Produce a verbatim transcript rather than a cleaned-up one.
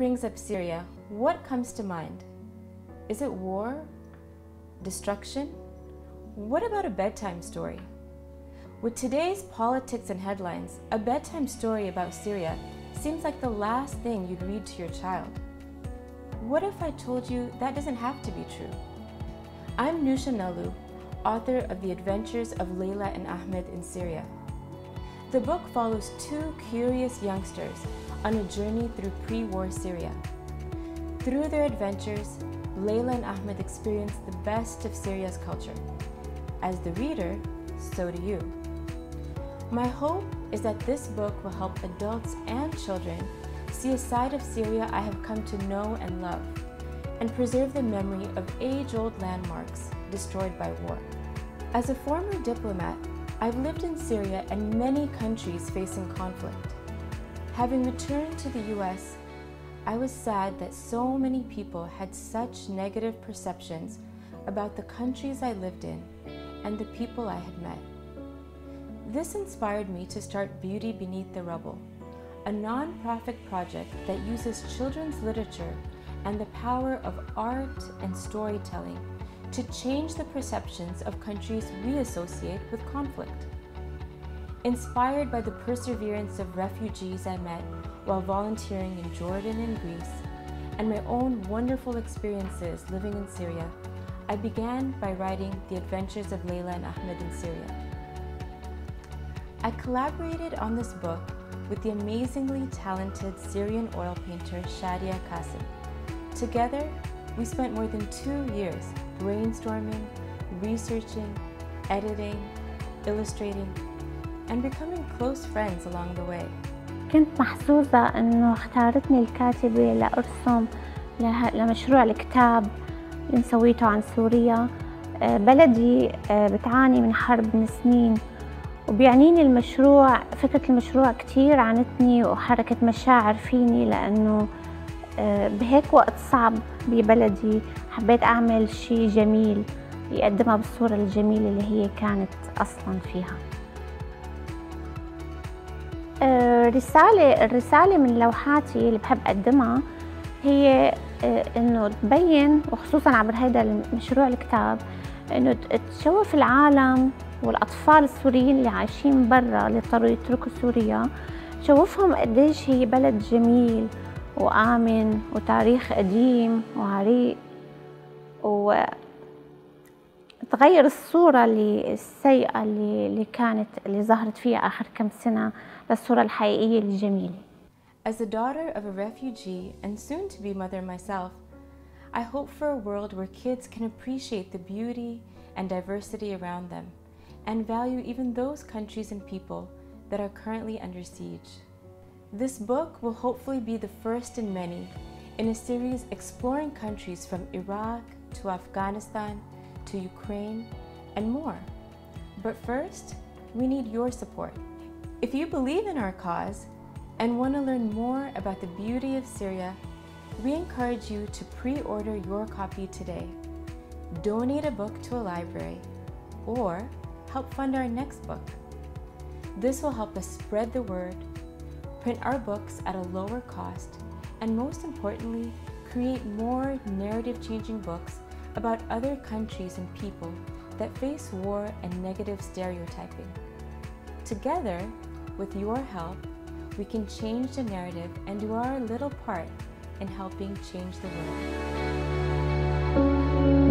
brings up Syria, what comes to mind? Is it war? Destruction? What about a bedtime story? With today's politics and headlines, a bedtime story about Syria seems like the last thing you'd read to your child. What if I told you that doesn't have to be true? I'm Nusha Nalu, author of The Adventures of Laila and Ahmed in Syria. The book follows two curious youngsters on a journey through pre-war Syria. Through their adventures, Laila and Ahmed experience the best of Syria's culture. As the reader, so do you. My hope is that this book will help adults and children see a side of Syria I have come to know and love, and preserve the memory of age-old landmarks destroyed by war. As a former diplomat, I've lived in Syria and many countries facing conflict. Having returned to the U S, I was sad that so many people had such negative perceptions about the countries I lived in and the people I had met. This inspired me to start Beauty Beneath the Rubble, a non-profit project that uses children's literature and the power of art and storytelling to change the perceptions of countries we associate with conflict. Inspired by the perseverance of refugees I met while volunteering in Jordan and Greece, and my own wonderful experiences living in Syria, I began by writing The Adventures of Laila and Ahmed in Syria. I collaborated on this book with the amazingly talented Syrian oil painter Shadia Qasim. Together, we spent more than two years brainstorming, researching, editing, illustrating, and becoming close friends along the way. كنت محظوظة إنه اختارتني الكاتبة لأرسم لمشروع الكتاب اللي مسويته عن سوريا. بلدي بتعاني من حرب من سنين، وبيعنيني المشروع، فكرة المشروع كتير عنتني وحركت مشاعر فيني، لأنه بهيك وقت صعب ببلدي حبيت أعمل شيء جميل يقدمها بالصورة الجميلة اللي هي كانت أصلاً فيها. الرسالة الرسالة من لوحاتي اللي بحب أقدمها هي إنه تبين، وخصوصاً عبر هذا المشروع الكتاب، إنه تشوف العالم والأطفال السوريين اللي عايشين برا اللي اضطروا يتركوا سوريا، تشوفهم قديش هي بلد جميل وآمن وتاريخ قديم وعريق، وتغير الصورة اللي السيئة اللي اللي كانت اللي ظهرت فيها آخر كم سنة للصورة الحقيقية الجميلة. As the daughter of a refugee and soon to be mother myself, I hope for a world where kids can appreciate the beauty and diversity around them and value even those countries and people that are currently under siege. This book will hopefully be the first in many in a series exploring countries from Iraq to Afghanistan to Ukraine and more. But first, we need your support. If you believe in our cause and want to learn more about the beauty of Syria, we encourage you to pre-order your copy today, donate a book to a library, or help fund our next book. This will help us spread the word, print our books at a lower cost, and most importantly, create more narrative-changing books about other countries and people that face war and negative stereotyping. Together, with your help, we can change the narrative and do our little part in helping change the world.